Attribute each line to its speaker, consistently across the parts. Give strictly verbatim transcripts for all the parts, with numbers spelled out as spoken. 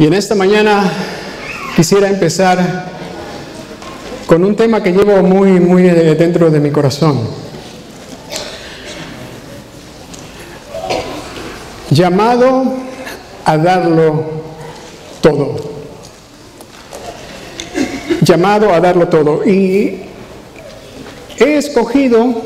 Speaker 1: Y en esta mañana quisiera empezar con un tema que llevo muy, muy dentro de mi corazón. Llamado a darlo todo. Llamado a darlo todo. Y he escogido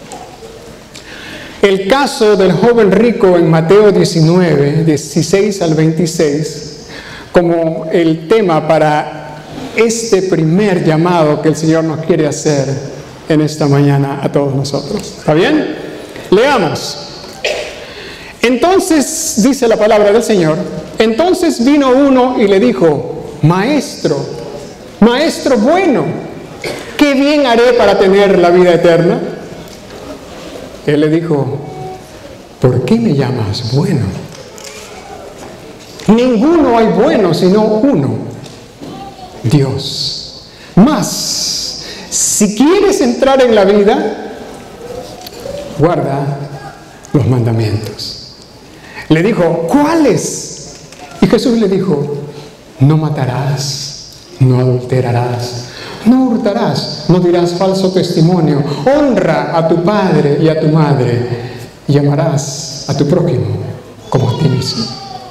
Speaker 1: el caso del joven rico en Mateo diecinueve, dieciséis al veintiséis, como el tema para este primer llamado que el Señor nos quiere hacer en esta mañana a todos nosotros. ¿Está bien? Leamos. Entonces, dice la palabra del Señor, entonces vino uno y le dijo, Maestro, Maestro bueno, ¿qué bien haré para tener la vida eterna? Él le dijo, ¿por qué me llamas bueno? Ninguno hay bueno sino uno, Dios. Mas, si quieres entrar en la vida, guarda los mandamientos. Le dijo, ¿cuáles? Y Jesús le dijo, no matarás, no adulterarás, no hurtarás, no dirás falso testimonio, honra a tu padre y a tu madre, y amarás a tu prójimo como a ti mismo.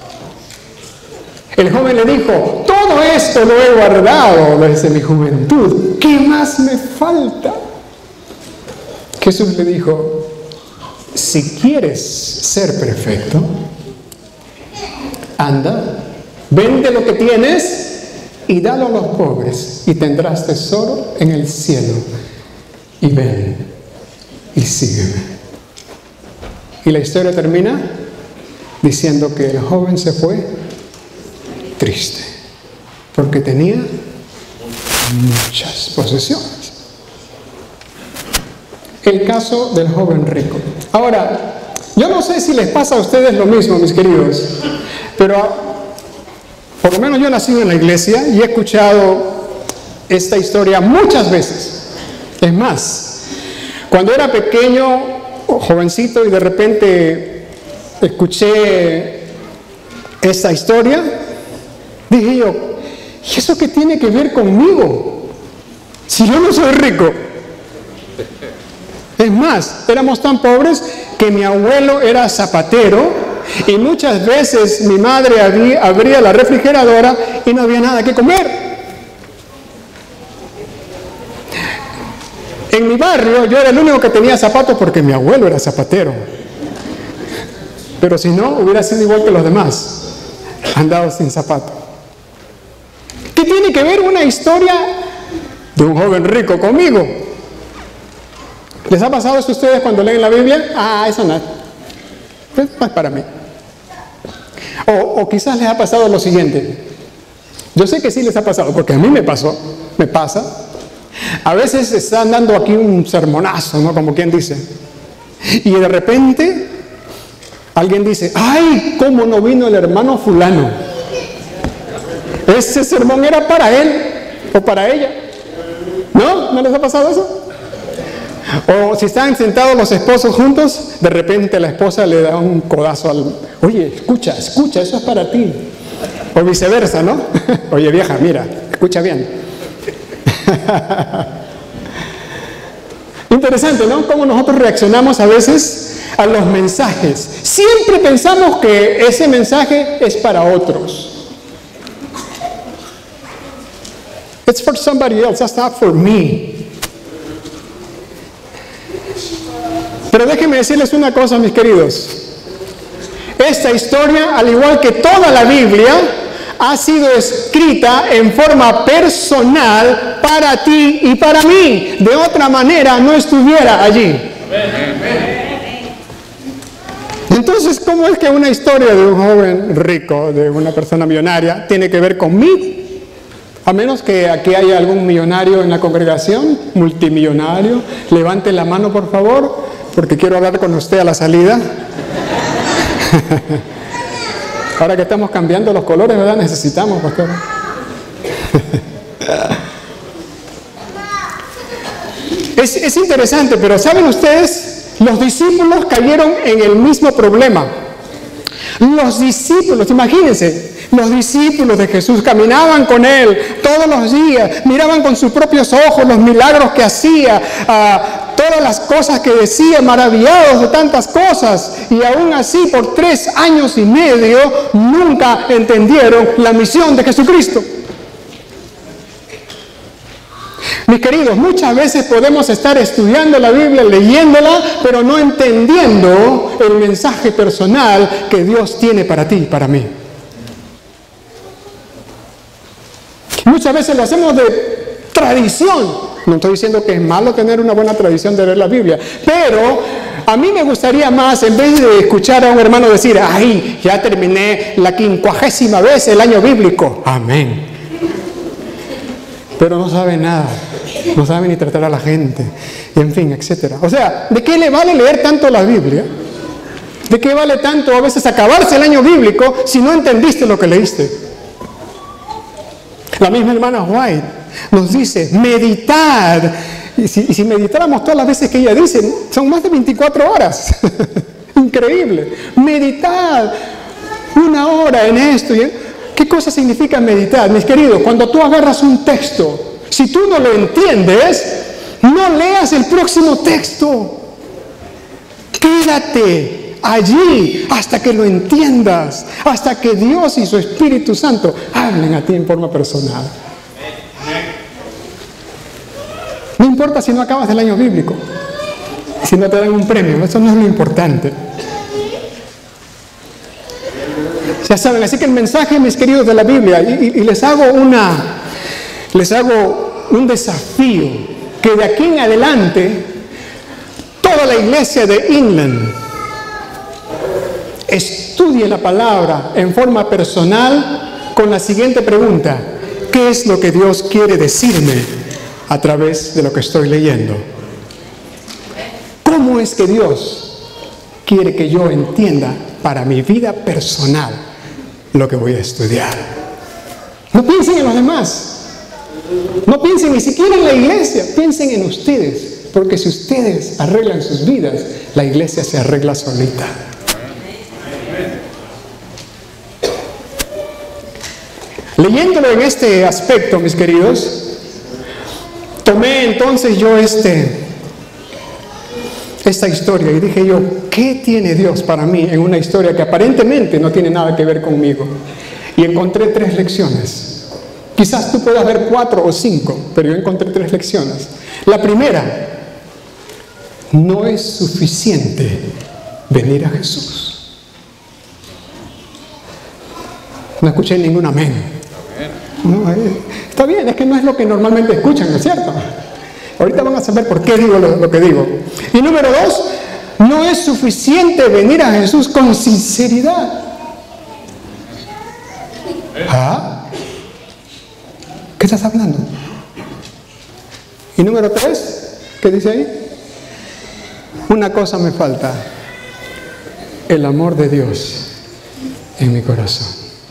Speaker 1: El joven le dijo, todo esto lo he guardado desde mi juventud, ¿qué más me falta? Jesús le dijo, si quieres ser perfecto, anda, vende lo que tienes y dalo a los pobres, y tendrás tesoro en el cielo. Y ven y sígueme. Y la historia termina diciendo que el joven se fue triste, porque tenía muchas posesiones. El caso del joven rico. Ahora, yo no sé si les pasa a ustedes lo mismo, mis queridos, pero por lo menos yo he nacido en la iglesia y he escuchado esta historia muchas veces. Es más, cuando era pequeño, jovencito, y de repente escuché esta historia, dije yo, ¿y eso qué tiene que ver conmigo? Si yo no soy rico. Es más, éramos tan pobres que mi abuelo era zapatero y muchas veces mi madre abría, abría la refrigeradora y no había nada que comer. En mi barrio yo era el único que tenía zapatos porque mi abuelo era zapatero. Pero si no, hubiera sido igual que los demás, andado sin zapatos. ¿Qué tiene que ver una historia de un joven rico conmigo? ¿Les ha pasado eso a ustedes cuando leen la Biblia? Ah, eso no. Pues no es para mí. O, o quizás les ha pasado lo siguiente. Yo sé que sí les ha pasado, porque a mí me pasó, me pasa. A veces están dando aquí un sermonazo, ¿no? Como quien dice. Y de repente alguien dice, ¡ay! ¿Cómo no vino el hermano fulano? Ese sermón era para él o para ella. ¿No? ¿No les ha pasado eso? O si están sentados los esposos juntos, de repente la esposa le da un codazo al... Oye, escucha, escucha, eso es para ti. O viceversa, ¿no? Oye, vieja, mira, escucha bien. Interesante, ¿no? Cómo nosotros reaccionamos a veces a los mensajes. Siempre pensamos que ese mensaje es para otros. It's for somebody else, that's not for me. Pero déjenme decirles una cosa, mis queridos. Esta historia, al igual que toda la Biblia, ha sido escrita en forma personal para ti y para mí. De otra manera, no estuviera allí. Entonces, ¿cómo es que una historia de un joven rico, de una persona millonaria, tiene que ver conmigo? A menos que aquí haya algún millonario en la congregación, multimillonario. Levante la mano, por favor, porque quiero hablar con usted a la salida. Ahora que estamos cambiando los colores, ¿verdad? Necesitamos, pastor. Es, es interesante, pero ¿saben ustedes? Los discípulos cayeron en el mismo problema. Los discípulos, imagínense, Los discípulos de Jesús caminaban con Él todos los días, miraban con sus propios ojos los milagros que hacía, uh, todas las cosas que decía, maravillados de tantas cosas. Y aún así, por tres años y medio, nunca entendieron la misión de Jesucristo. Mis queridos, muchas veces podemos estar estudiando la Biblia, leyéndola, pero no entendiendo el mensaje personal que Dios tiene para ti y para mí. Muchas veces lo hacemos de tradición. No estoy diciendo que es malo tener una buena tradición de leer la Biblia, pero a mí me gustaría más, en vez de escuchar a un hermano decir, ay, ya terminé la quincuagésima vez el año bíblico. Amén. Pero no sabe nada, no sabe ni tratar a la gente, y en fin, etcétera. O sea, ¿de qué le vale leer tanto la Biblia? ¿De qué vale tanto a veces acabarse el año bíblico si no entendiste lo que leíste? La misma hermana White nos dice, meditad. Y si, y si meditáramos todas las veces que ella dice, son más de veinticuatro horas. Increíble. Meditad una hora en esto. Y en... ¿Qué cosa significa meditar? Mis queridos, cuando tú agarras un texto, si tú no lo entiendes, no leas el próximo texto. Quédate allí hasta que lo entiendas, hasta que Dios y su Espíritu Santo hablen a ti en forma personal. No importa si no acabas el año bíblico, si no te dan un premio, eso no es lo importante. Ya saben, así que el mensaje, mis queridos, de la Biblia, y, y les hago una, les hago un desafío, que de aquí en adelante, toda la iglesia de Inland estudie la palabra en forma personal con la siguiente pregunta: ¿qué es lo que Dios quiere decirme a través de lo que estoy leyendo? ¿Cómo es que Dios quiere que yo entienda para mi vida personal lo que voy a estudiar? No piensen en los demás, no piensen ni siquiera en la iglesia, piensen en ustedes, porque si ustedes arreglan sus vidas, la iglesia se arregla solita. Leyéndolo en este aspecto, mis queridos, tomé entonces yo este, esta historia y dije yo, ¿qué tiene Dios para mí en una historia que aparentemente no tiene nada que ver conmigo? Y encontré tres lecciones. Quizás tú puedas ver cuatro o cinco, pero yo encontré tres lecciones. La primera, no es suficiente venir a Jesús. No escuché ningún amén. No, eh, está bien, es que no es lo que normalmente escuchan, ¿no es cierto? Ahorita van a saber por qué digo lo, lo que digo. Y número dos, no es suficiente venir a Jesús con sinceridad. ¿Ah? ¿Qué estás hablando? Y número tres, ¿qué dice ahí? Una cosa me falta: el amor de Dios en mi corazón.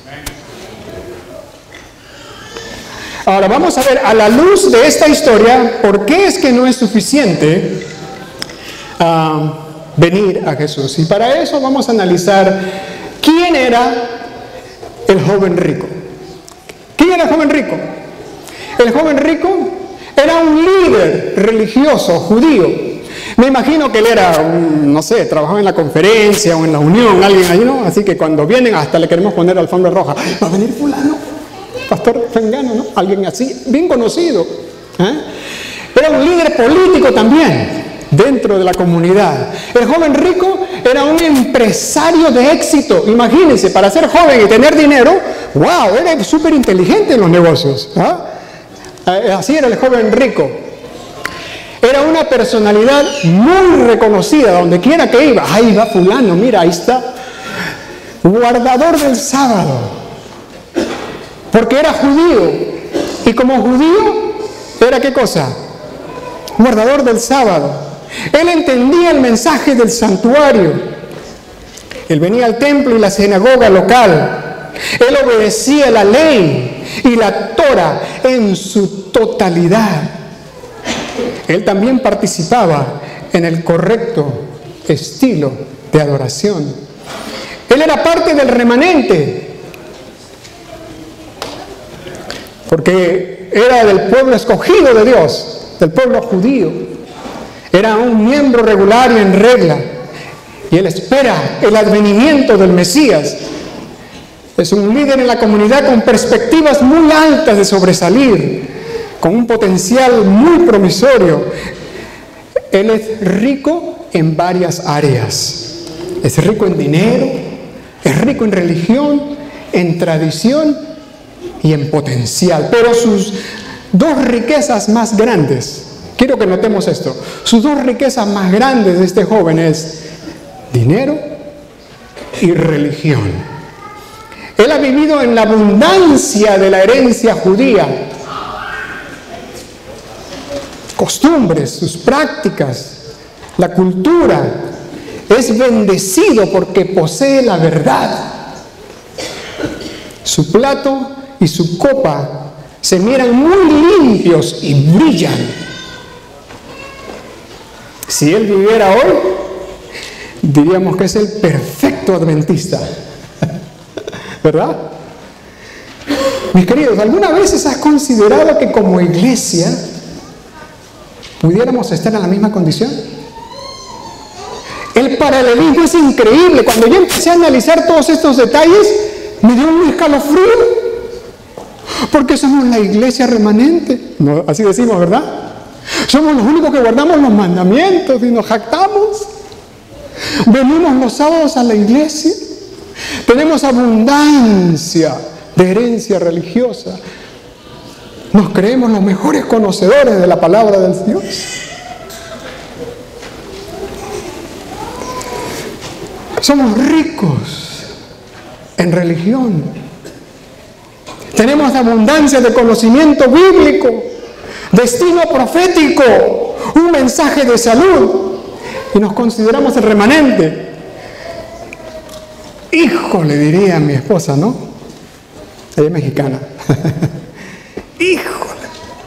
Speaker 1: Ahora vamos a ver, a la luz de esta historia, ¿por qué es que no es suficiente uh, venir a Jesús? Y para eso vamos a analizar quién era el joven rico. ¿Quién era el joven rico? El joven rico era un líder religioso judío. Me imagino que él era, un, no sé, trabajaba en la conferencia o en la unión, alguien ahí, ¿no? Así que cuando vienen hasta le queremos poner alfombra roja. ¿Va a venir fulano? Pastor Fengano, ¿no? Alguien así, bien conocido. ¿eh? Era un líder político también dentro de la comunidad. El joven rico era un empresario de éxito. Imagínense, para ser joven y tener dinero, wow, era súper inteligente en los negocios. ¿eh? Así era el joven rico. Era una personalidad muy reconocida, donde quiera que iba. Ahí va fulano, mira, ahí está. Guardador del sábado. Porque era judío, y como judío, ¿era qué cosa? Guardador del sábado. Él entendía el mensaje del santuario. Él venía al templo y la sinagoga local. Él obedecía la ley y la Torah en su totalidad. Él también participaba en el correcto estilo de adoración. Él era parte del remanente porque era del pueblo escogido de Dios, del pueblo judío. Era un miembro regular y en regla. Y él espera el advenimiento del Mesías. Es un líder en la comunidad con perspectivas muy altas de sobresalir, con un potencial muy promisorio. Él es rico en varias áreas. Es rico en dinero, es rico en religión, en tradición y en potencial. Pero sus dos riquezas más grandes, quiero que notemos esto, sus dos riquezas más grandes de este joven es dinero y religión. Él ha vivido en la abundancia de la herencia judía, costumbres, sus prácticas, la cultura. Es bendecido porque posee la verdad. Su plato y su copa se miran muy limpios y brillan. Si él viviera hoy, diríamos que es el perfecto adventista. ¿Verdad? Mis queridos, ¿alguna vez has considerado que como iglesia pudiéramos estar en la misma condición? El paralelismo es increíble. Cuando yo empecé a analizar todos estos detalles, me dio un escalofrío. Porque somos la iglesia remanente. No, así decimos, ¿verdad? Somos los únicos que guardamos los mandamientos y nos jactamos. Venimos los sábados a la iglesia. Tenemos abundancia de herencia religiosa. Nos creemos los mejores conocedores de la palabra del Dios. Somos ricos en religión. Tenemos abundancia de conocimiento bíblico, destino profético, un mensaje de salud. Y nos consideramos el remanente. Hijo, le diría a mi esposa, ¿no? Ella es mexicana. Híjole.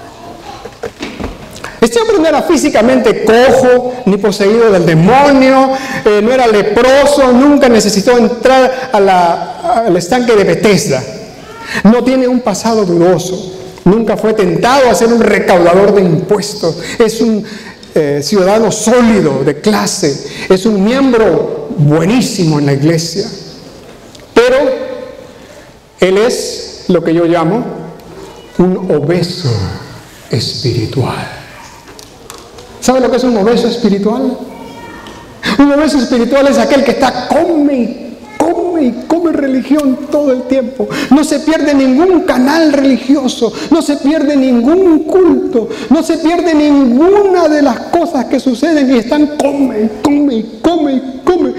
Speaker 1: Este hombre no era físicamente cojo, ni poseído del demonio, eh, no era leproso, nunca necesitó entrar a la, al estanque de Betesda. No tiene un pasado dudoso, nunca fue tentado a ser un recaudador de impuestos. Es un eh, ciudadano sólido, de clase, es un miembro buenísimo en la iglesia. Pero él es lo que yo llamo un obeso espiritual. ¿Sabe lo que es un obeso espiritual? Un obeso espiritual es aquel que está come y come y come religión todo el tiempo. No se pierde ningún canal religioso, no se pierde ningún culto, no se pierde ninguna de las cosas que suceden y están come y come y come y come.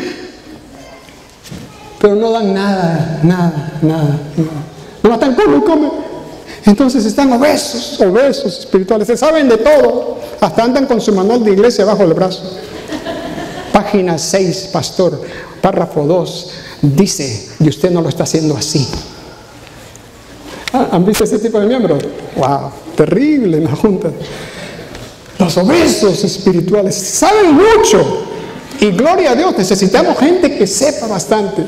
Speaker 1: Pero no dan nada, nada, nada, nada. No están come y come. Entonces están obesos, obesos espirituales. Se saben de todo. Hasta andan con su manual de iglesia bajo el brazo. Página seis, pastor, párrafo dos. Dice, y usted no lo está haciendo así. Ah, ¿han visto ese tipo de miembros? ¡Wow! Terrible en la junta. Los obesos espirituales saben mucho. Y gloria a Dios, necesitamos gente que sepa bastante.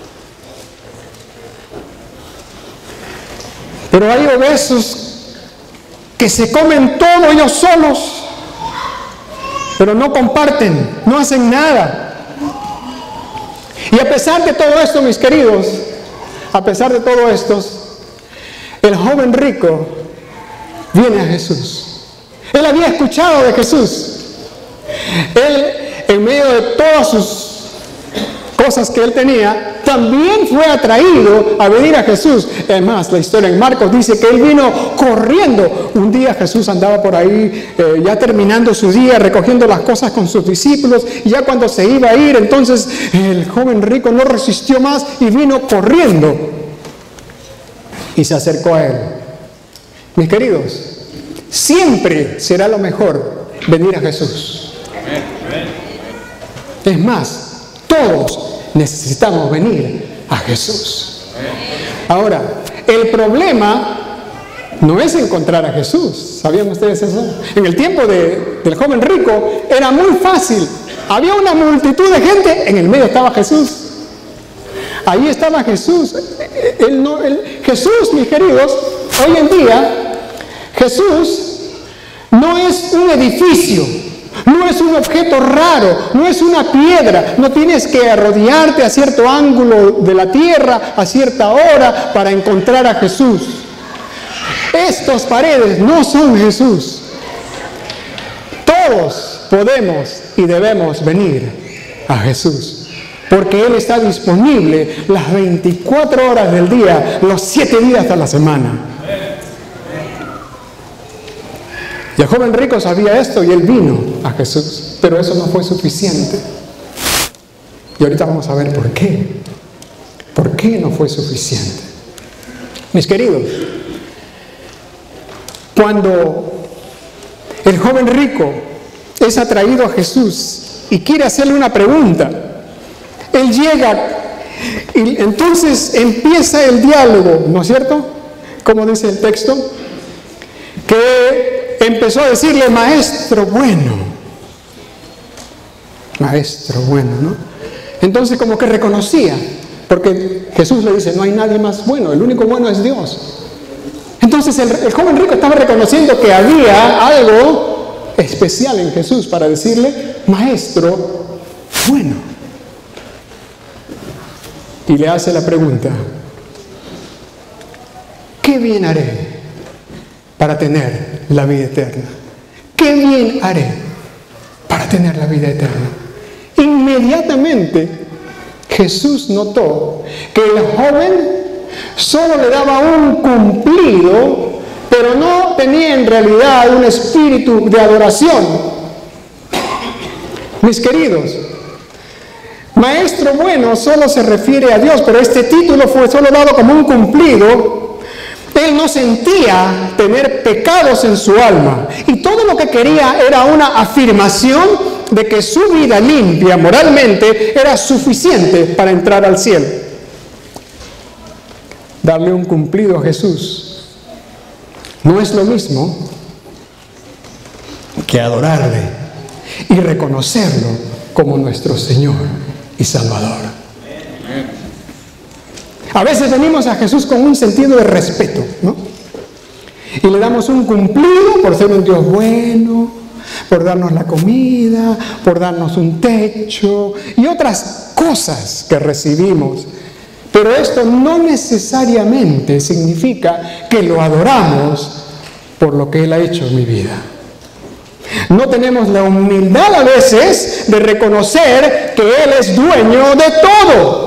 Speaker 1: Pero hay obesos que se comen todo ellos solos, pero no comparten, no hacen nada. Y a pesar de todo esto, mis queridos, a pesar de todo esto, el joven rico viene a Jesús. Él había escuchado de Jesús. Él, en medio de todas sus cosas que él tenía, también fue atraído a venir a Jesús. Además, la historia en Marcos dice que él vino corriendo. Un día Jesús andaba por ahí, eh, ya terminando su día, recogiendo las cosas con sus discípulos, y ya cuando se iba a ir, entonces el joven rico no resistió más y vino corriendo y se acercó a él. Mis queridos, siempre será lo mejor venir a Jesús. Es más, todos necesitamos venir a Jesús. Ahora, el problema no es encontrar a Jesús. ¿Sabían ustedes eso? En el tiempo de, del joven rico era muy fácil. Había una multitud de gente, en el medio estaba Jesús. Ahí estaba Jesús. Él no, él, Jesús, mis queridos, Hoy en día, Jesús no es un edificio, no es un objeto raro, no es una piedra. No tienes que arrodillarte a cierto ángulo de la tierra a cierta hora para encontrar a Jesús. Estas paredes no son Jesús. Todos podemos y debemos venir a Jesús, porque Él está disponible las veinticuatro horas del día, los siete días de la semana. Y el joven rico sabía esto y él vino a Jesús, pero eso no fue suficiente. Y ahorita vamos a ver por qué. ¿Por qué no fue suficiente? Mis queridos, cuando el joven rico es atraído a Jesús y quiere hacerle una pregunta, él llega y entonces empieza el diálogo, ¿no es cierto? Como dice el texto, que empezó a decirle, maestro bueno, maestro bueno, ¿no? Entonces como que reconocía, porque Jesús le dice, no hay nadie más bueno, el único bueno es Dios. Entonces el, el joven rico estaba reconociendo que había algo especial en Jesús para decirle, maestro bueno. Y le hace la pregunta, ¿qué bien haré para tener la vida eterna? ¿Qué bien haré para tener la vida eterna? Inmediatamente Jesús notó que el joven solo le daba un cumplido, pero no tenía en realidad un espíritu de adoración. Mis queridos, maestro bueno solo se refiere a Dios, pero este título fue solo dado como un cumplido. Él no sentía tener pecados en su alma y todo lo que quería era una afirmación de que su vida limpia moralmente era suficiente para entrar al cielo. Darle un cumplido a Jesús no es lo mismo que adorarle y reconocerlo como nuestro Señor y Salvador. A veces venimos a Jesús con un sentido de respeto, ¿no? Y le damos un cumplido por ser un Dios bueno, por darnos la comida, por darnos un techo y otras cosas que recibimos. Pero esto no necesariamente significa que lo adoramos por lo que Él ha hecho en mi vida. No tenemos la humildad a veces de reconocer que Él es dueño de todo.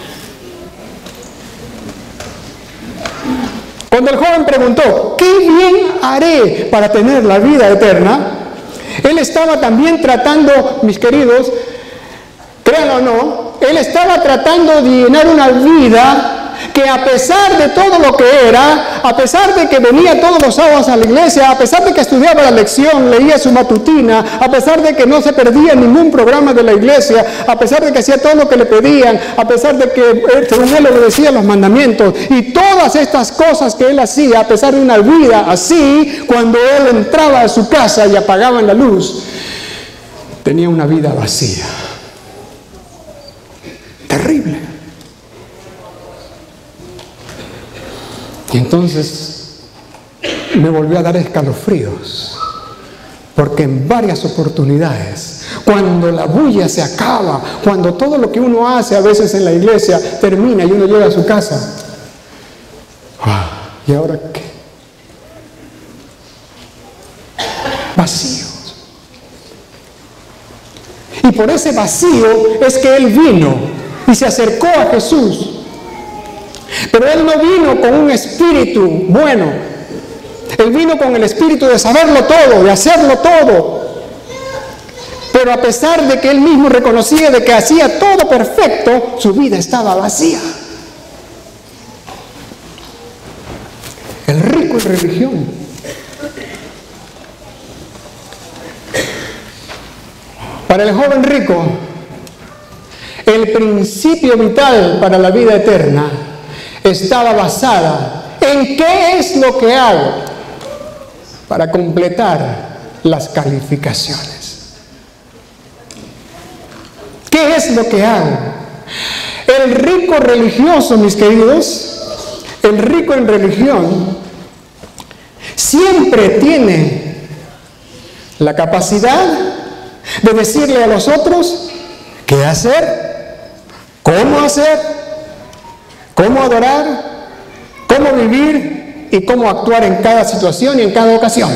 Speaker 1: Cuando el joven preguntó, ¿qué bien haré para tener la vida eterna? Él estaba también tratando, mis queridos, créanlo o no, él estaba tratando de llenar una vida que a pesar de todo lo que era, a pesar de que venía todos los sábados a la iglesia, a pesar de que estudiaba la lección, leía su matutina, a pesar de que no se perdía ningún programa de la iglesia, a pesar de que hacía todo lo que le pedían, a pesar de que según él obedecía los mandamientos y todas estas cosas que él hacía, a pesar de una vida así, cuando él entraba a su casa y apagaban la luz, tenía una vida vacía. Terrible. Y entonces me volvió a dar escalofríos, porque en varias oportunidades, cuando la bulla se acaba, cuando todo lo que uno hace a veces en la iglesia termina y uno llega a su casa, ¿y ahora qué? Vacíos. Y por ese vacío es que él vino y se acercó a Jesús. Pero él no vino con un espíritu bueno. Él vino con el espíritu de saberlo todo, de hacerlo todo. Pero a pesar de que él mismo reconocía de que hacía todo perfecto, su vida estaba vacía. El rico en religión. Para el joven rico, el principio vital para la vida eterna estaba basada en qué es lo que hago para completar las calificaciones. ¿Qué es lo que hago? El rico religioso, mis queridos, el rico en religión, siempre tiene la capacidad de decirle a los otros qué hacer, cómo hacer, cómo adorar, cómo vivir y cómo actuar en cada situación y en cada ocasión.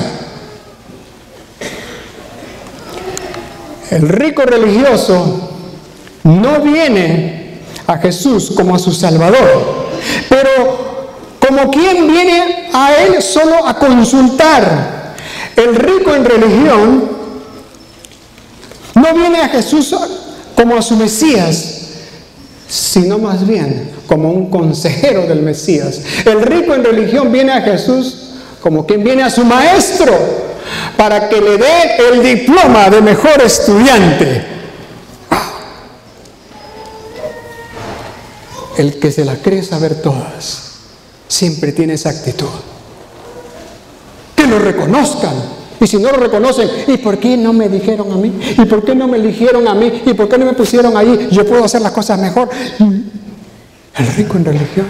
Speaker 1: El rico religioso no viene a Jesús como a su Salvador, pero como quien viene a Él solo a consultar. El rico en religión no viene a Jesús como a su Mesías, sino más bien como un consejero del Mesías. El rico en religión viene a Jesús como quien viene a su maestro para que le dé el diploma de mejor estudiante. El que se la cree saber todas siempre tiene esa actitud. Que lo reconozcan. Y si no lo reconocen, ¿y por qué no me dijeron a mí? ¿Y por qué no me eligieron a mí? ¿Y por qué no me pusieron ahí? Yo puedo hacer las cosas mejor. El rico en religión.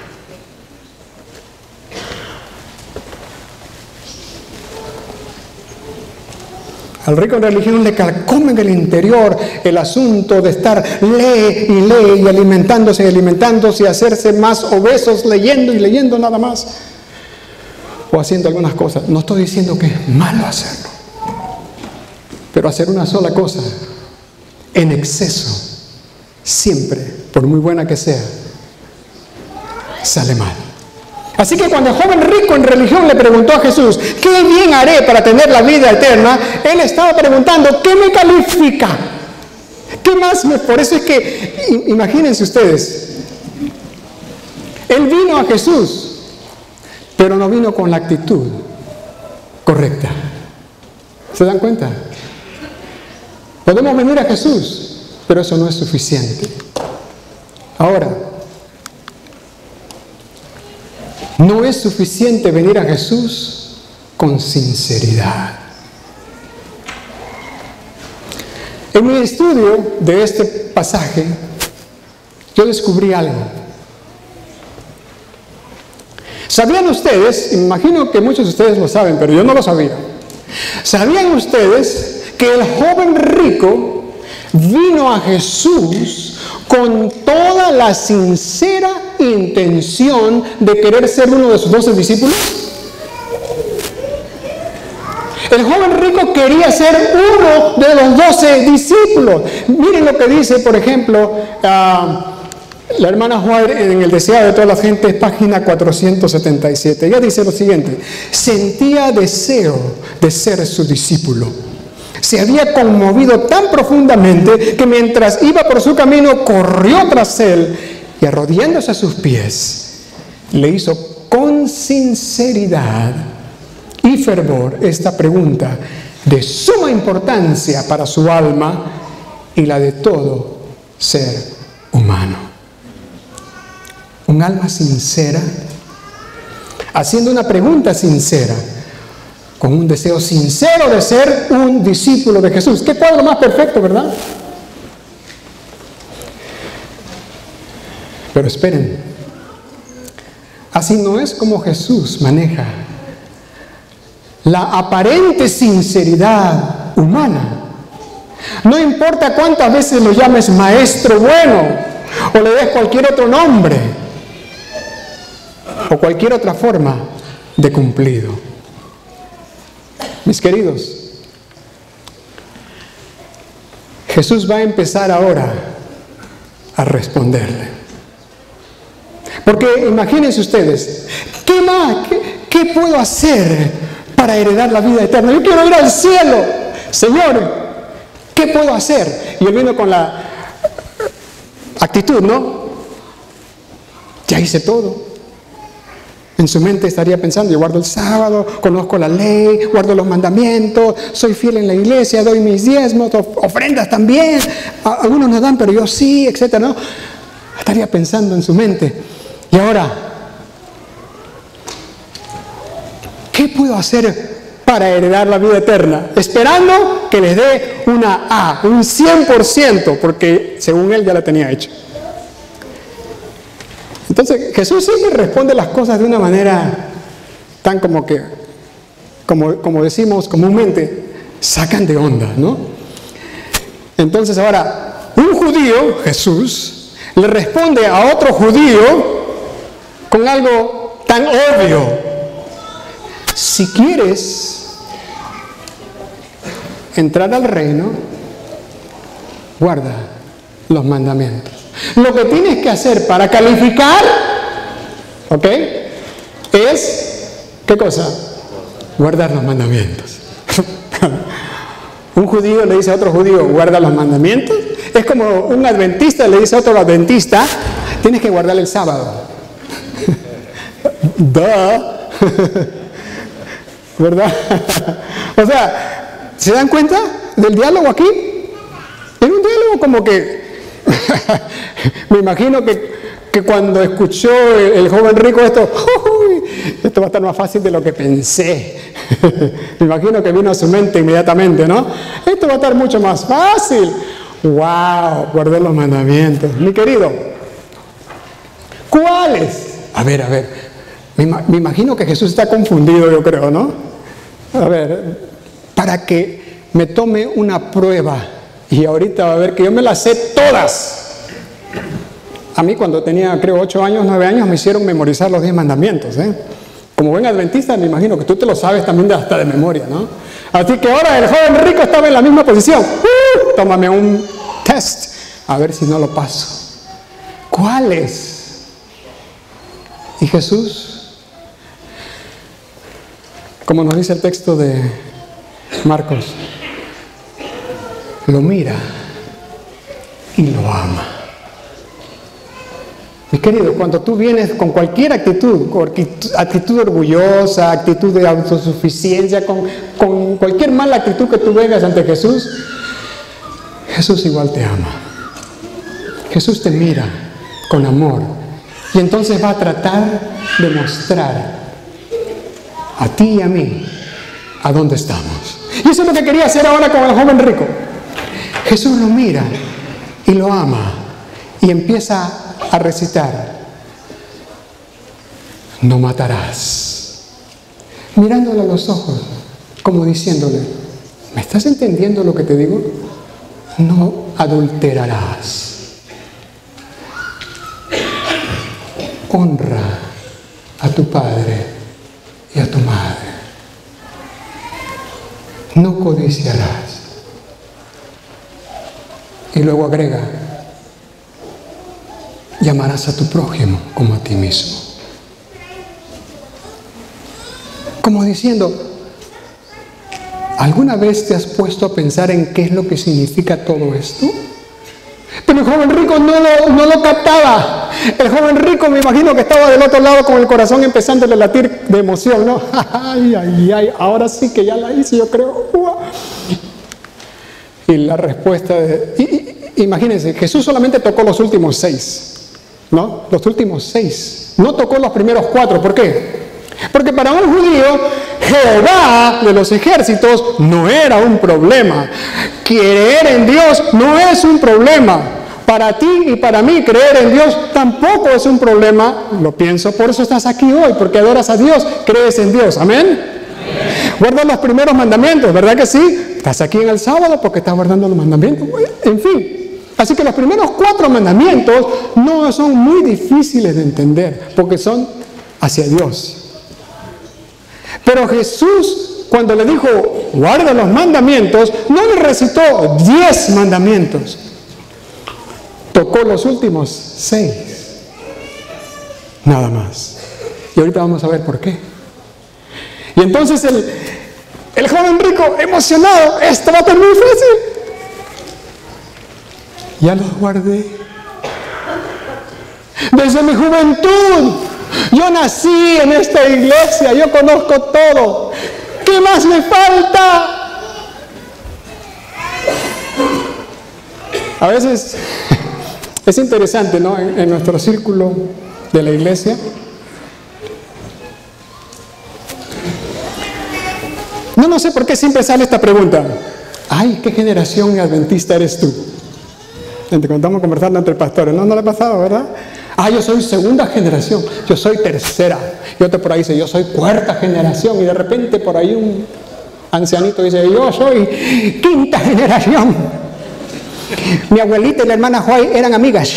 Speaker 1: Al rico en religión le carcome en el interior el asunto de estar lee y lee y alimentándose y alimentándose y hacerse más obesos leyendo y leyendo nada más. O haciendo algunas cosas. No estoy diciendo que es malo hacerlo, pero hacer una sola cosa en exceso, siempre, por muy buena que sea, sale mal. Así que cuando el joven rico en religión le preguntó a Jesús, ¿qué bien haré para tener la vida eterna? Él estaba preguntando, ¿qué me califica? ¿Qué más me...? Por eso es que, imagínense ustedes, él vino a Jesús, pero no vino con la actitud correcta. ¿Se dan cuenta? Podemos venir a Jesús, pero eso no es suficiente. Ahora, no es suficiente venir a Jesús con sinceridad. En mi estudio de este pasaje, yo descubrí algo. ¿Sabían ustedes? Imagino que muchos de ustedes lo saben, pero yo no lo sabía. ¿Sabían ustedes que el joven rico vino a Jesús con toda la sincera intención de querer ser uno de sus doce discípulos? El joven rico quería ser uno de los doce discípulos. Miren lo que dice, por ejemplo, uh, la hermana White en El Deseado de toda la gente, página cuatrocientos setenta y siete. Ella dice lo siguiente: sentía deseo de ser su discípulo. Se había conmovido tan profundamente que mientras iba por su camino corrió tras él y arrodillándose a sus pies le hizo con sinceridad y fervor esta pregunta de suma importancia para su alma y la de todo ser humano. Un alma sincera, haciendo una pregunta sincera, con un deseo sincero de ser un discípulo de Jesús. ¿Qué cuadro más perfecto, verdad? Pero esperen, así no es como Jesús maneja la aparente sinceridad humana. No importa cuántas veces lo llames maestro bueno, o le des cualquier otro nombre, o cualquier otra forma de cumplido. Mis queridos, Jesús va a empezar ahora a responderle. Porque imagínense ustedes, ¿qué más? ¿Qué, qué puedo hacer para heredar la vida eterna? Yo quiero ir al cielo. Señor, ¿qué puedo hacer? Y él vino con la actitud, ¿no? Ya hice todo. En su mente estaría pensando, yo guardo el sábado, conozco la ley, guardo los mandamientos, soy fiel en la iglesia, doy mis diezmos, ofrendas también. Algunos no dan, pero yo sí, etcétera, ¿no? Estaría pensando en su mente. Y ahora, ¿qué puedo hacer para heredar la vida eterna? Esperando que les dé una A, un cien por ciento, porque según él ya la tenía hecha. Entonces Jesús siempre responde las cosas de una manera tan como que como, como decimos comúnmente, sacan de onda, ¿no? Entonces ahora, un judío, Jesús, le responde a otro judío con algo tan obvio. Si quieres entrar al reino, guarda los mandamientos. Lo que tienes que hacer para calificar, ¿ok?, es, ¿qué cosa? Guardar los mandamientos. Un judío le dice a otro judío, guarda los mandamientos. Es como un adventista le dice a otro adventista, tienes que guardar el sábado. Duh. ¿Verdad? O sea, ¿se dan cuenta del diálogo aquí? Es un diálogo como que, me imagino que, que cuando escuchó el, el joven rico esto, uy, esto va a estar más fácil de lo que pensé. Me imagino que vino a su mente inmediatamente, ¿no? Esto va a estar mucho más fácil. ¡Wow! Guardar los mandamientos. Mi querido, ¿cuáles? A ver, a ver. Me, me imagino que Jesús está confundido, yo creo, ¿no? A ver, para que me tome una prueba. Y ahorita va a ver que yo me las sé todas. A mí cuando tenía, creo, ocho años, nueve años, me hicieron memorizar los diez mandamientos, ¿eh? Como buen adventista, me imagino que tú te lo sabes también de, hasta de memoria, ¿no? Así que ahora el joven rico estaba en la misma posición. ¡Uh! Tómame un test, a ver si no lo paso. ¿Cuáles? Y Jesús, como nos dice el texto de Marcos, lo mira y lo ama. Mi querido, cuando tú vienes con cualquier actitud, actitud orgullosa, actitud de autosuficiencia, con, con cualquier mala actitud que tú vengas ante Jesús, Jesús igual te ama. Jesús te mira con amor y entonces va a tratar de mostrar a ti y a mí a dónde estamos. Y eso es lo que quería hacer ahora con el joven rico. Jesús lo mira y lo ama y empieza a recitar: no matarás, mirándole a los ojos, como diciéndole, ¿me estás entendiendo lo que te digo? No adulterarás, honra a tu padre y a tu madre, no codiciarás. Y luego agrega, llamarás a tu prójimo como a ti mismo. Como diciendo, ¿alguna vez te has puesto a pensar en qué es lo que significa todo esto? Pero el joven rico no lo, no lo captaba. El joven rico, me imagino que estaba del otro lado con el corazón empezando a latir de emoción, ¿no? Ay, ay, ay, ahora sí que ya la hice, yo creo. Y la respuesta de... Y, y, imagínense, Jesús solamente tocó los últimos seis. ¿No? Los últimos seis. No tocó los primeros cuatro. ¿Por qué? Porque para un judío, Jehová de los ejércitos no era un problema. Creer en Dios no es un problema. Para ti y para mí, creer en Dios tampoco es un problema. Lo pienso, por eso estás aquí hoy, porque adoras a Dios, crees en Dios. ¿Amén? Guarda los primeros mandamientos, ¿verdad que sí? Estás aquí en el sábado porque estás guardando los mandamientos. En fin. Así que los primeros cuatro mandamientos no son muy difíciles de entender, porque son hacia Dios. Pero Jesús, cuando le dijo, guarda los mandamientos, no le recitó diez mandamientos. Tocó los últimos seis. Nada más. Y ahorita vamos a ver por qué. Y entonces el, el joven rico, emocionado, esto va a estar muy fácil. Ya los guardé. Desde mi juventud, yo nací en esta iglesia, yo conozco todo. ¿Qué más me falta? A veces es interesante, ¿no? En, en nuestro círculo de la iglesia, no, no sé por qué siempre sale esta pregunta. Ay, ¿qué generación adventista eres tú? Cuando estamos conversando entre pastores, no, no le ha pasado, ¿verdad? Ah, yo soy segunda generación, yo soy tercera. Y otro por ahí dice, yo soy cuarta generación. Y de repente por ahí un ancianito dice, yo soy quinta generación. Mi abuelita y la hermana Joy eran amigas.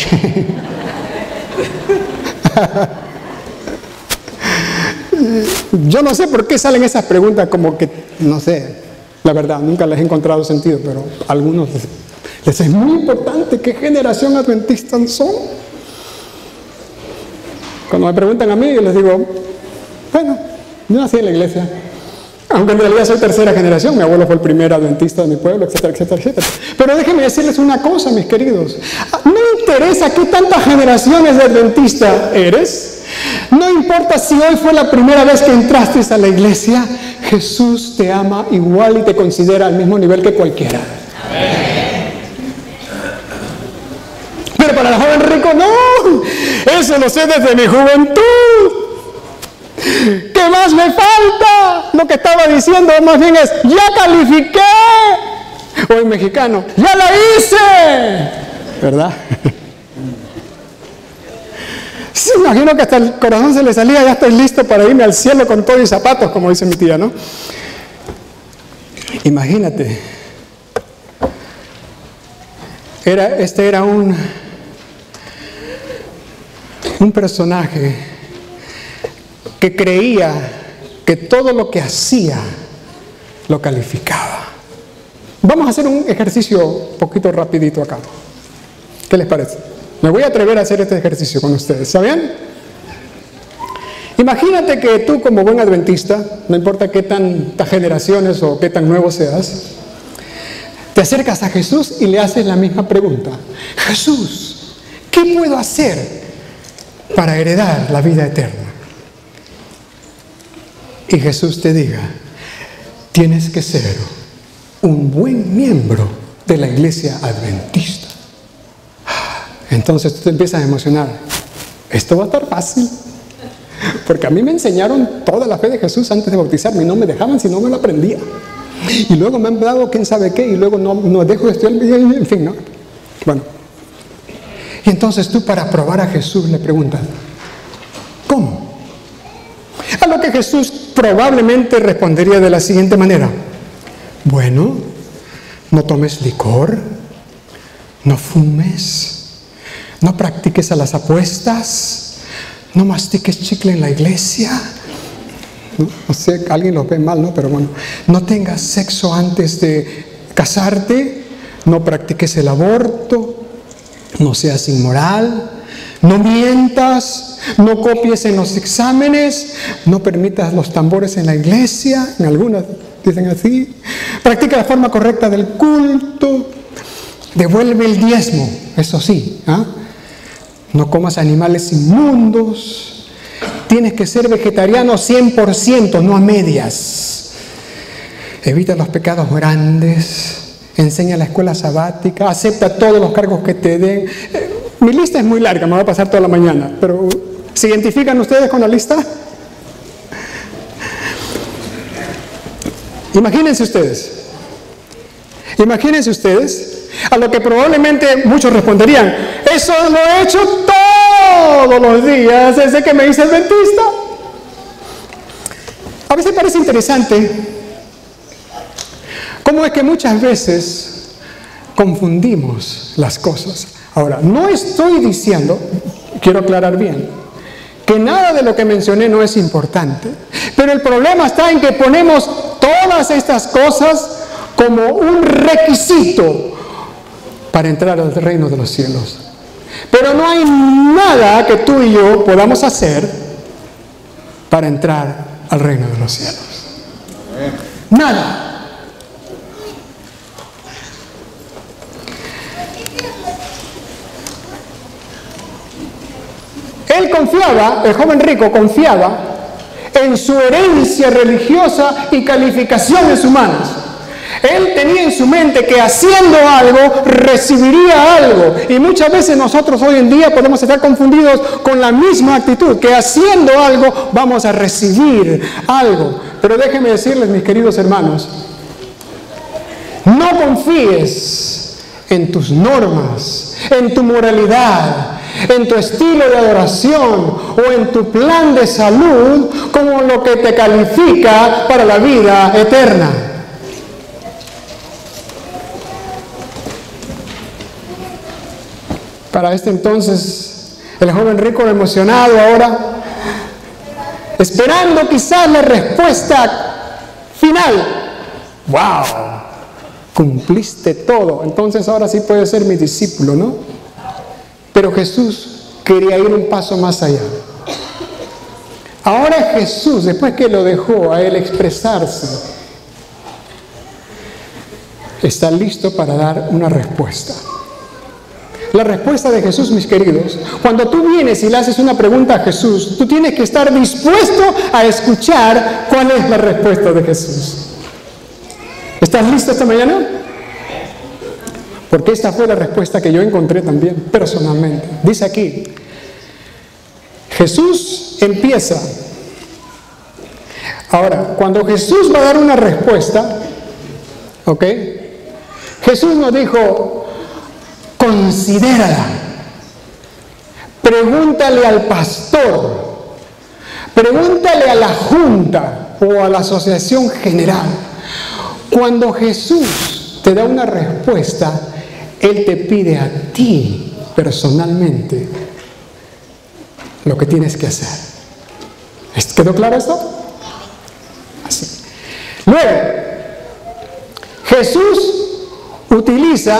Speaker 1: Yo no sé por qué salen esas preguntas, como que, no sé, la verdad, nunca les he encontrado sentido, pero a algunos les, les es muy importante qué generación adventista son. Cuando me preguntan a mí, yo les digo, bueno, yo nací en la iglesia, aunque en realidad soy tercera generación, mi abuelo fue el primer adventista de mi pueblo, etcétera, etcétera, etcétera. Pero déjenme decirles una cosa, mis queridos, no interesa qué tantas generaciones de adventista eres. No importa si hoy fue la primera vez que entraste a la iglesia, Jesús te ama igual y te considera al mismo nivel que cualquiera. Amén. Pero para el joven rico, no, eso lo sé desde mi juventud. ¿Qué más me falta? Lo que estaba diciendo más bien es, ya califiqué. O en mexicano, ya la hice. ¿Verdad? Se imagino que hasta el corazón se le salía, ya estoy listo para irme al cielo con todo y zapatos, como dice mi tía, ¿no? Imagínate. Era, este era un, un personaje que creía que todo lo que hacía lo calificaba. Vamos a hacer un ejercicio un poquito rapidito acá. ¿Qué les parece? Me voy a atrever a hacer este ejercicio con ustedes, ¿saben? Imagínate que tú, como buen adventista, no importa qué tantas generaciones o qué tan nuevo seas, te acercas a Jesús y le haces la misma pregunta. Jesús, ¿qué puedo hacer para heredar la vida eterna? Y Jesús te diga, tienes que ser un buen miembro de la iglesia adventista. Entonces tú te empiezas a emocionar. Esto va a estar fácil. Porque a mí me enseñaron toda la fe de Jesús antes de bautizarme y no me dejaban si no me lo aprendía. Y luego me han dado quién sabe qué y luego no, no dejo de estudiar, en fin, ¿no? Bueno. Y entonces tú, para probar a Jesús, le preguntas, ¿cómo? A lo que Jesús probablemente respondería de la siguiente manera. Bueno, no tomes licor, no fumes, no practiques a las apuestas, no mastiques chicle en la iglesia. No, no sé, alguien lo ve mal, ¿no? Pero bueno, no tengas sexo antes de casarte, no practiques el aborto, no seas inmoral, no mientas, no copies en los exámenes, no permitas los tambores en la iglesia, en algunas dicen así, practica la forma correcta del culto, devuelve el diezmo, eso sí, ¿ah? No comas animales inmundos, tienes que ser vegetariano cien por ciento, no a medias, evita los pecados grandes, enseña la escuela sabática, acepta todos los cargos que te den. Eh, mi lista es muy larga, me va a pasar toda la mañana, pero ¿se identifican ustedes con la lista? Imagínense ustedes, imagínense ustedes, a lo que probablemente muchos responderían, eso lo he hecho todos los días desde que me hice adventista. A veces parece interesante cómo es que muchas veces confundimos las cosas. Ahora, no estoy diciendo, quiero aclarar bien, que nada de lo que mencioné no es importante, pero el problema está en que ponemos todas estas cosas como un requisito para entrar al reino de los cielos. Pero no hay nada que tú y yo podamos hacer para entrar al reino de los cielos. Nada. Él confiaba, el joven rico confiaba en su herencia religiosa y calificaciones humanas. Él tenía en su mente que haciendo algo recibiría algo, y muchas veces nosotros hoy en día podemos estar confundidos con la misma actitud, que haciendo algo vamos a recibir algo. Pero déjenme decirles, mis queridos hermanos, no confíes en tus normas, en tu moralidad, en tu estilo de adoración o en tu plan de salud como lo que te califica para la vida eterna. Para este entonces, el joven rico emocionado ahora, esperando quizás la respuesta final. ¡Wow! Cumpliste todo, entonces ahora sí puedes ser mi discípulo, ¿no? Pero Jesús quería ir un paso más allá. Ahora Jesús, después que lo dejó a él expresarse, está listo para dar una respuesta. La respuesta de Jesús, mis queridos, cuando tú vienes y le haces una pregunta a Jesús, tú tienes que estar dispuesto a escuchar cuál es la respuesta de Jesús. ¿Estás listo esta mañana? Porque esta fue la respuesta que yo encontré también personalmente. Dice aquí, Jesús empieza. Ahora, cuando Jesús va a dar una respuesta, ¿ok? Jesús nos dijo, considérala, pregúntale al pastor, pregúntale a la junta o a la asociación general. Cuando Jesús te da una respuesta, Él te pide a ti personalmente lo que tienes que hacer. ¿Quedó claro esto? Así. Luego, Jesús utiliza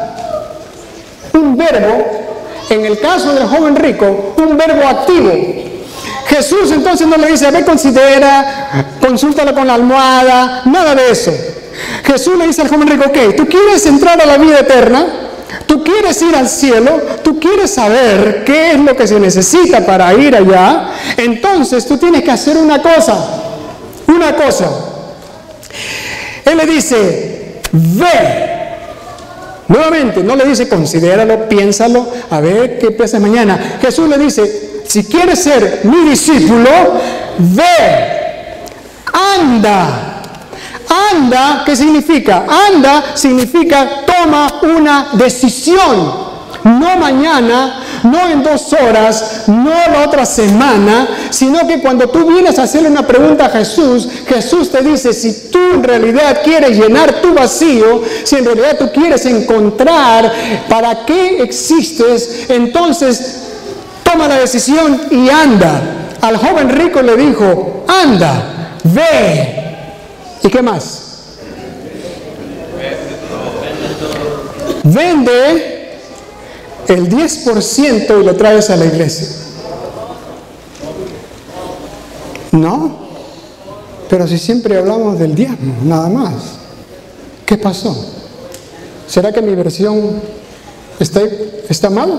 Speaker 1: un verbo, en el caso del joven rico, un verbo activo. Jesús entonces no le dice, ve, considera, consúltalo con la almohada, nada de eso. Jesús le dice al joven rico, ok, tú quieres entrar a la vida eterna, tú quieres ir al cielo, tú quieres saber qué es lo que se necesita para ir allá, entonces tú tienes que hacer una cosa, una cosa. Él le dice, ve. Nuevamente, no le dice considéralo, piénsalo, a ver qué pasa mañana. Jesús le dice, si quieres ser mi discípulo, ve, anda. Anda, ¿qué significa? Anda significa toma una decisión. No mañana, no en dos horas, no la otra semana, sino que cuando tú vienes a hacerle una pregunta a Jesús, Jesús te dice, si tú en realidad quieres llenar tu vacío, si en realidad tú quieres encontrar para qué existes, entonces toma la decisión y anda. Al joven rico le dijo, anda, ve. ¿Y qué más? Vende el diez por ciento y lo traes a la iglesia. No, pero si siempre hablamos del diezmo, nada más. ¿Qué pasó? ¿Será que mi versión está, está mal?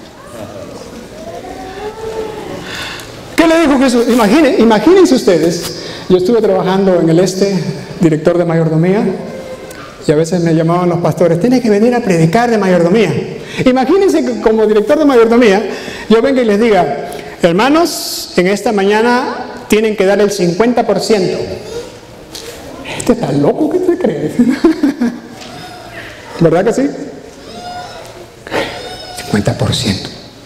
Speaker 1: ¿Qué le dijo Jesús? Imaginen, imagínense ustedes, yo estuve trabajando en el este, director de mayordomía, y a veces me llamaban los pastores, tienes que venir a predicar de mayordomía. Imagínense que como director de mayordomía, yo venga y les diga, hermanos, en esta mañana tienen que dar el cincuenta por ciento. ¿Este está loco? ¿Qué te crees? ¿Verdad que sí? cincuenta por ciento.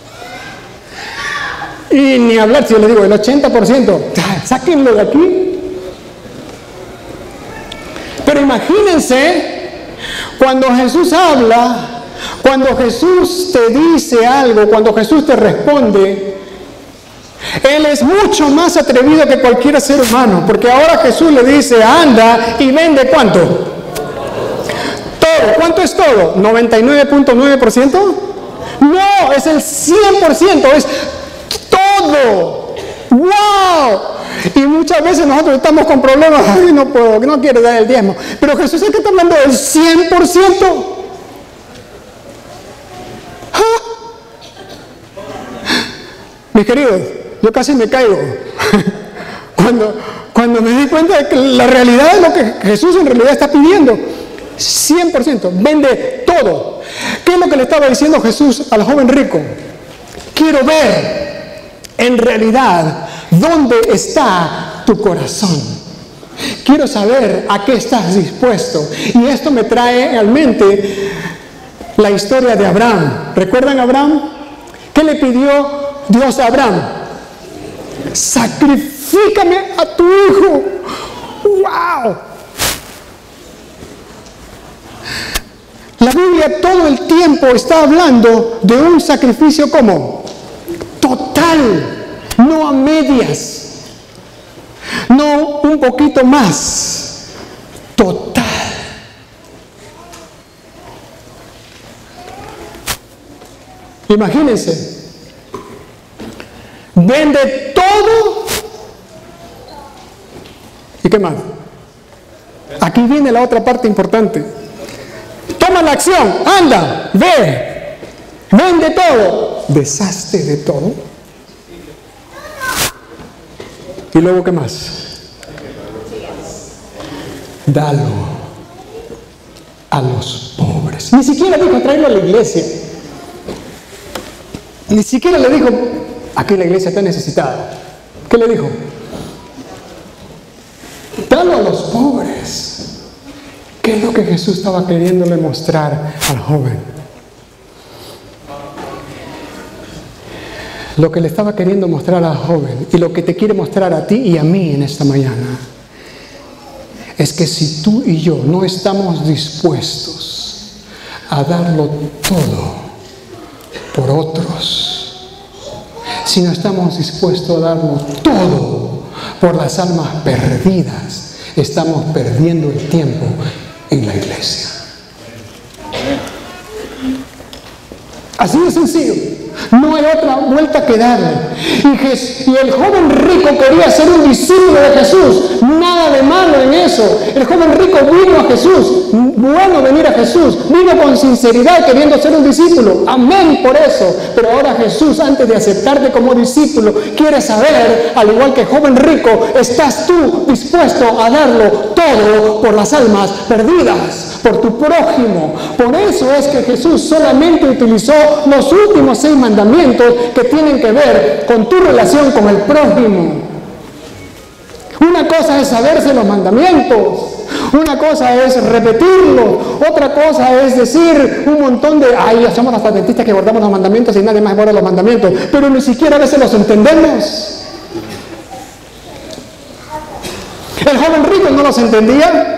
Speaker 1: Y ni hablar, si yo les digo el ochenta por ciento, sáquenlo de aquí. Pero imagínense cuando Jesús habla, cuando Jesús te dice algo, cuando Jesús te responde, Él es mucho más atrevido que cualquier ser humano, porque ahora Jesús le dice, anda y vende ¿cuánto? Todo. ¿Cuánto es todo? ¿noventa y nueve punto nueve por ciento? No, es el cien por ciento, es todo. ¡Wow! Y muchas veces nosotros estamos con problemas, ay, no puedo, no quiero dar el diezmo. Pero Jesús es que está hablando del cien por ciento. ¿Ah? Mis queridos, yo casi me caigo cuando, cuando me di cuenta de que la realidad es lo que Jesús en realidad está pidiendo. cien por ciento, vende todo. ¿Qué es lo que le estaba diciendo Jesús al joven rico? Quiero ver en realidad dónde está tu corazón. Quiero saber a qué estás dispuesto. Y esto me trae a mente la historia de Abraham. ¿Recuerdan a Abraham? ¿Qué le pidió Dios a Abraham? Sacrifícame a tu hijo. ¡Wow! La Biblia todo el tiempo está hablando de un sacrificio como total, no a medias, no un poquito más, total. Imagínense, vende todo. ¿Y qué más? Aquí viene la otra parte importante. Toma la acción, anda, ve, vende todo, deshazte de todo. ¿Y luego qué más? Dalo a los pobres. Ni siquiera dijo traerlo a la iglesia. Ni siquiera le dijo, aquí la iglesia está necesitada. ¿Qué le dijo? Dalo a los pobres. ¿Qué es lo que Jesús estaba queriéndole mostrar al joven? Lo que le estaba queriendo mostrar al joven y lo que te quiere mostrar a ti y a mí en esta mañana es que si tú y yo no estamos dispuestos a darlo todo por otros, si no estamos dispuestos a darlo todo por las almas perdidas, estamos perdiendo el tiempo en la iglesia. Así de sencillo. No hay otra vuelta que darle. Y, Jes- y el joven rico quería ser un discípulo de Jesús. Nada de malo en eso. El joven rico vino a Jesús. Bueno venir a Jesús. Vino con sinceridad queriendo ser un discípulo. Amén por eso. Pero ahora Jesús, antes de aceptarte como discípulo, quiere saber, al igual que el joven rico, ¿estás tú dispuesto a darlo todo por las almas perdidas? Por tu prójimo. Por eso es que Jesús solamente utilizó los últimos seis mandamientos que tienen que ver con tu relación con el prójimo. Una cosa es saberse los mandamientos, una cosa es repetirlos, otra cosa es decir un montón de, ay, somos los adventistas que guardamos los mandamientos y nadie más guarda los mandamientos, pero ni siquiera a veces los entendemos. El joven rico no los entendía.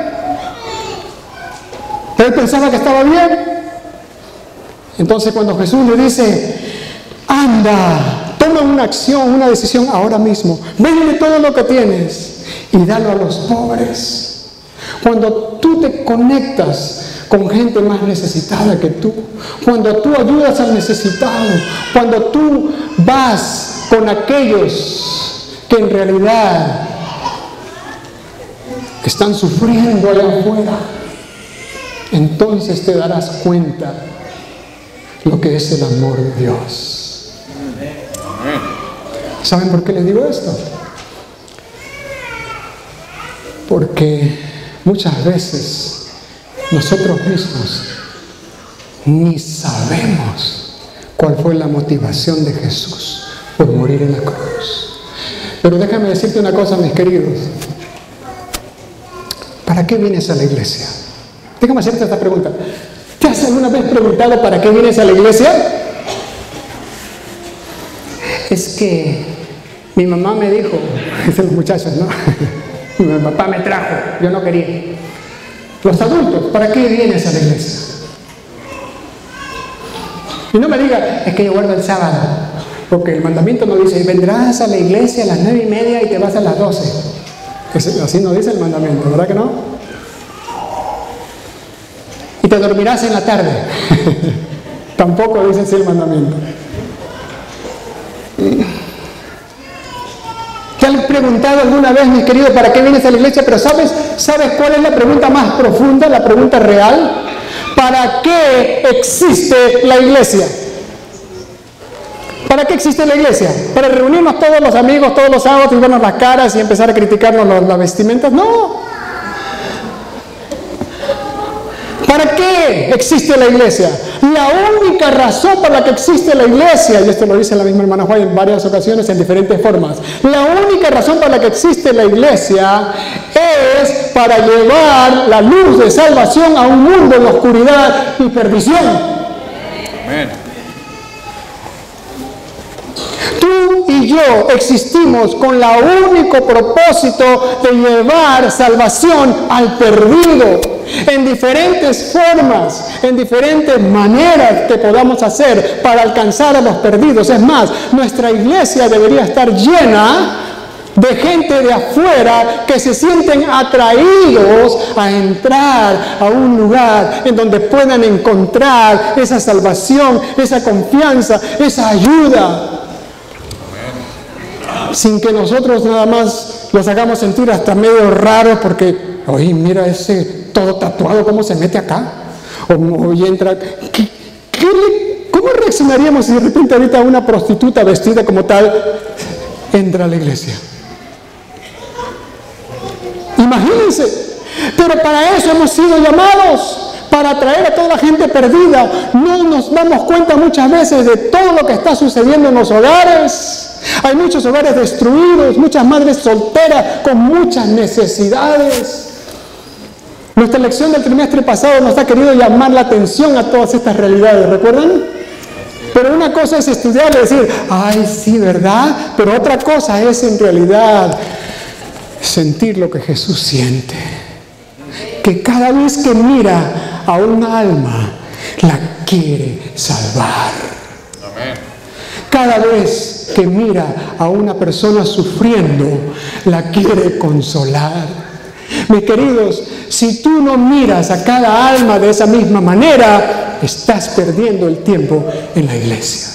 Speaker 1: Él pensaba que estaba bien. Entonces cuando Jesús le dice, anda, toma una acción, una decisión ahora mismo, vende todo lo que tienes y dalo a los pobres. Cuando tú te conectas con gente más necesitada que tú, cuando tú ayudas al necesitado, cuando tú vas con aquellos que en realidad están sufriendo allá afuera, entonces te darás cuenta lo que es el amor de Dios. ¿Saben por qué les digo esto? Porque muchas veces nosotros mismos ni sabemos cuál fue la motivación de Jesús por morir en la cruz. Pero déjame decirte una cosa, mis queridos. ¿Para qué vienes a la iglesia? Déjame hacerte esta pregunta. ¿Te has alguna vez preguntado para qué vienes a la iglesia? Es que mi mamá me dijo, dicen los muchachos, ¿no? Mi papá me trajo, yo no quería. Los adultos, ¿para qué vienes a la iglesia? Y no me diga, es que yo guardo el sábado, porque el mandamiento no dice, vendrás a la iglesia a las nueve y media y te vas a las doce. Así no dice el mandamiento, ¿verdad que no? Y te dormirás en la tarde. Tampoco dice así el mandamiento. ¿Te han preguntado alguna vez, mis queridos, para qué vienes a la iglesia? Pero ¿sabes, ¿sabes cuál es la pregunta más profunda, la pregunta real? ¿Para qué existe la iglesia? ¿Para qué existe la iglesia? ¿Para reunirnos todos los amigos todos los sábados y vernos las caras y empezar a criticarnos los, las vestimentas? No. ¿Para qué existe la iglesia? La única razón por la que existe la iglesia, y esto lo dice la misma hermana Juan en varias ocasiones en diferentes formas, la única razón por la que existe la iglesia es para llevar la luz de salvación a un mundo en oscuridad y perdición. Amén. y yo existimos con el único propósito de llevar salvación al perdido, en diferentes formas, en diferentes maneras que podamos hacer para alcanzar a los perdidos. Es más, nuestra iglesia debería estar llena de gente de afuera que se sienten atraídos a entrar a un lugar en donde puedan encontrar esa salvación, esa confianza, esa ayuda. Sin que nosotros nada más los hagamos sentir hasta medio raros porque, oye, mira ese todo tatuado, ¿cómo se mete acá? O, o y entra... ¿qué, qué, ¿Cómo reaccionaríamos si de repente ahorita una prostituta vestida como tal entra a la iglesia? Imagínense, pero para eso hemos sido llamados, para atraer a toda la gente perdida. No nos damos cuenta muchas veces de todo lo que está sucediendo en los hogares. Hay muchos hogares destruidos, muchas madres solteras con muchas necesidades. Nuestra lección del trimestre pasado nos ha querido llamar la atención a todas estas realidades, ¿recuerdan? Pero una cosa es estudiar y decir, ay, sí, ¿verdad? Pero otra cosa es en realidad sentir lo que Jesús siente, que cada vez que mira a un alma la quiere salvar. Amén. Cada vez que mira a una persona sufriendo la quiere consolar. Mis queridos, si tú no miras a cada alma de esa misma manera, estás perdiendo el tiempo en la iglesia.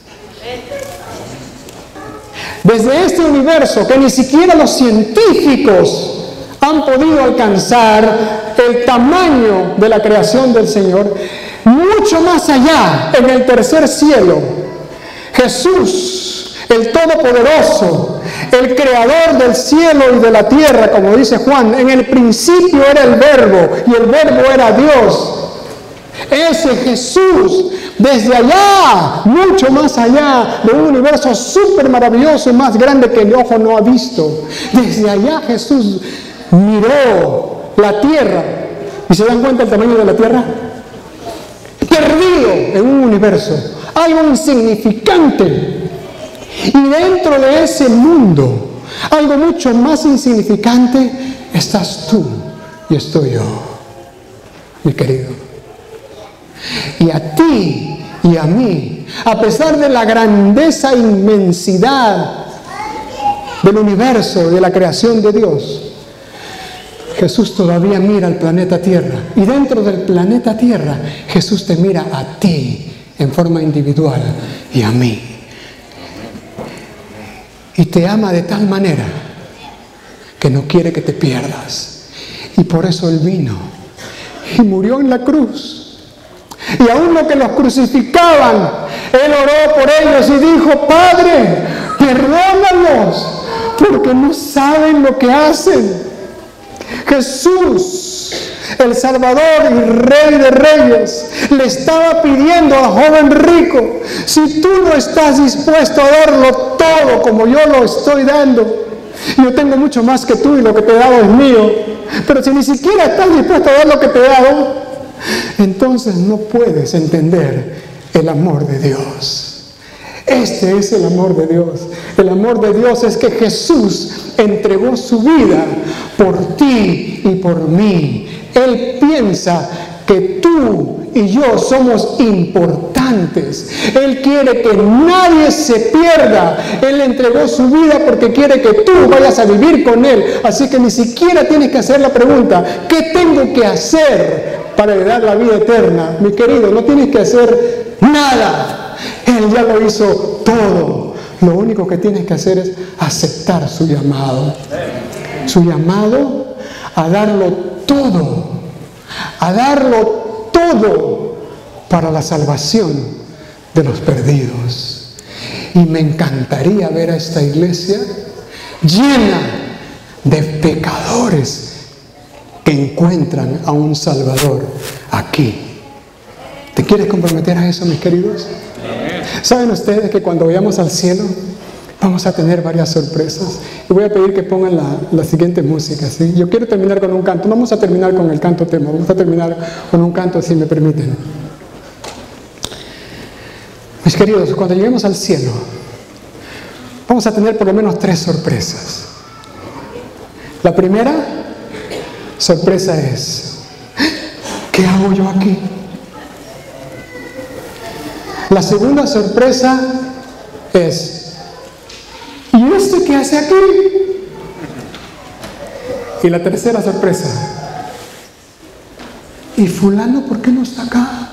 Speaker 1: Desde este universo que ni siquiera los científicos han podido alcanzar el tamaño de la creación del Señor, mucho más allá, en el tercer cielo, Jesús, el Todopoderoso, el Creador del cielo y de la tierra, como dice Juan, en el principio era el Verbo y el Verbo era Dios. Ese Jesús, desde allá, mucho más allá de un universo súper maravilloso y más grande que el ojo no ha visto, desde allá Jesús miró la tierra. ¿Y se dan cuenta del tamaño de la tierra? Perdido en un universo, algo insignificante. Y dentro de ese mundo, algo mucho más insignificante, estás tú y estoy yo, mi querido. Y a ti y a mí, a pesar de la grandeza e inmensidad del universo, de la creación de Dios, Jesús todavía mira al planeta Tierra. Y dentro del planeta Tierra, Jesús te mira a ti en forma individual y a mí. Y te ama de tal manera que no quiere que te pierdas. Y por eso Él vino y murió en la cruz. Y aún lo que los crucificaban, Él oró por ellos y dijo, Padre, perdónalos, porque no saben lo que hacen. Jesús, el Salvador y Rey de Reyes, le estaba pidiendo al joven rico, si tú no estás dispuesto a darlo todo como yo lo estoy dando, yo tengo mucho más que tú y lo que te he dado es mío, pero si ni siquiera estás dispuesto a dar lo que te he dado, entonces no puedes entender el amor de Dios. Este es el amor de Dios. El amor de Dios es que Jesús entregó su vida por ti y por mí. Él piensa que tú y yo somos importantes. Él quiere que nadie se pierda. Él entregó su vida porque quiere que tú vayas a vivir con Él. Así que ni siquiera tienes que hacer la pregunta, ¿qué tengo que hacer para heredar la vida eterna? Mi querido, no tienes que hacer nada. Él ya lo hizo todo. Lo único que tienes que hacer es aceptar su llamado. Su llamado a darlo todo. A darlo todo para la salvación de los perdidos. Y me encantaría ver a esta iglesia llena de pecadores que encuentran a un Salvador aquí. ¿Te quieres comprometer a eso, mis queridos? ¿Saben ustedes que cuando vayamos al cielo vamos a tener varias sorpresas? Y voy a pedir que pongan la, la siguiente música, ¿sí? Yo quiero terminar con un canto. No vamos a terminar con el canto tema, vamos a terminar con un canto, si me permiten. Mis queridos, cuando lleguemos al cielo, vamos a tener por lo menos tres sorpresas. La primera sorpresa es, ¿qué hago yo aquí? La segunda sorpresa es, ¿y este qué hace aquí? Y la tercera sorpresa, ¿y fulano por qué no está acá?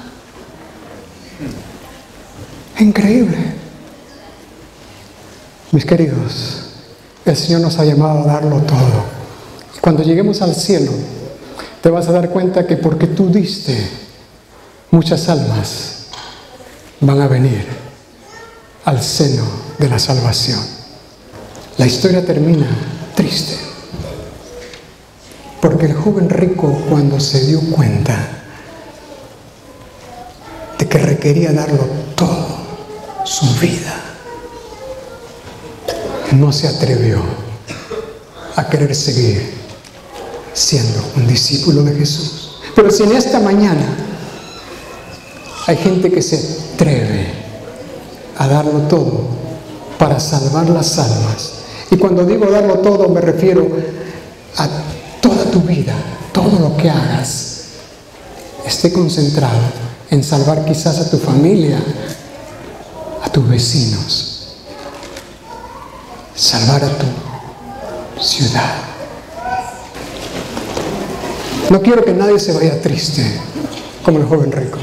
Speaker 1: Increíble. Mis queridos, el Señor nos ha llamado a darlo todo. Y cuando lleguemos al cielo, te vas a dar cuenta que porque tú diste, muchas almas van a venir al seno de la salvación. La historia termina triste, porque el joven rico, cuando se dio cuenta de que requería darlo todo, su vida, no se atrevió a querer seguir siendo un discípulo de Jesús. Pero si en esta mañana hay gente que se atreve a darlo todo para salvar las almas, y cuando digo darlo todo me refiero a toda tu vida, todo lo que hagas esté concentrado en salvar quizás a tu familia, a tus vecinos, salvar a tu ciudad. No quiero que nadie se vaya triste como el joven rico,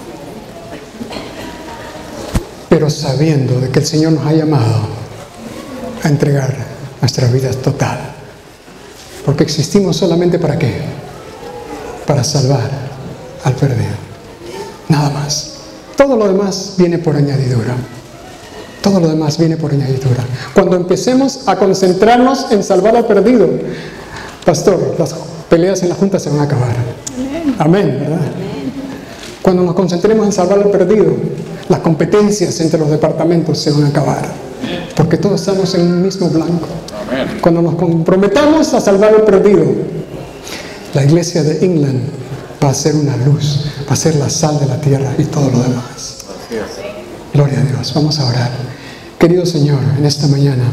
Speaker 1: pero sabiendo de que el Señor nos ha llamado a entregar nuestras vidas total, porque existimos solamente ¿para qué? Para salvar al perdido, nada más. Todo lo demás viene por añadidura. Todo lo demás viene por añadidura. Cuando empecemos a concentrarnos en salvar al perdido, pastor, las peleas en la junta se van a acabar. Amén, Amén, ¿verdad? Amén. Cuando nos concentremos en salvar al perdido, las competencias entre los departamentos se van a acabar, porque todos estamos en un mismo blanco. Amén. Cuando nos comprometamos a salvar al perdido, la iglesia de England va a ser una luz, va a ser la sal de la tierra y todo lo demás. Gloria a Dios. Vamos a orar. Querido Señor, en esta mañana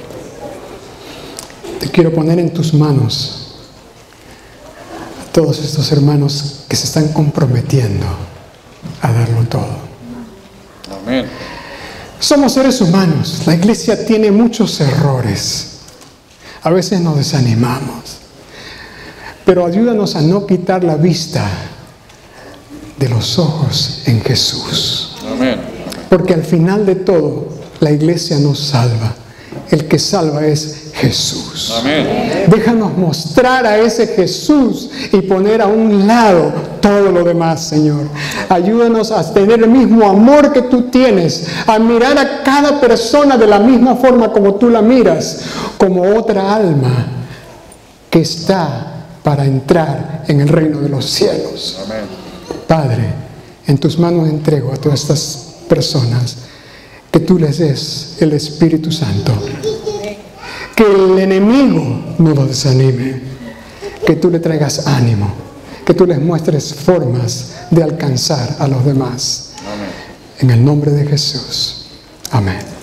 Speaker 1: te quiero poner en tus manos a todos estos hermanos que se están comprometiendo a darlo todo. Amén. Somos seres humanos. La iglesia tiene muchos errores. A veces nos desanimamos. Pero ayúdanos a no quitar la vista de los ojos en Jesús. Amén. Porque al final de todo, la iglesia nos salva. El que salva es Jesús. Amén. Déjanos mostrar a ese Jesús y poner a un lado todo lo demás, Señor. Ayúdanos a tener el mismo amor que tú tienes, a mirar a cada persona de la misma forma como tú la miras, como otra alma que está para entrar en el reino de los cielos. Amén. Padre, en tus manos entrego a todas estas personas, que tú les des el Espíritu Santo, que el enemigo no los desanime, que tú le traigas ánimo, que tú les muestres formas de alcanzar a los demás. Amén. En el nombre de Jesús. Amén.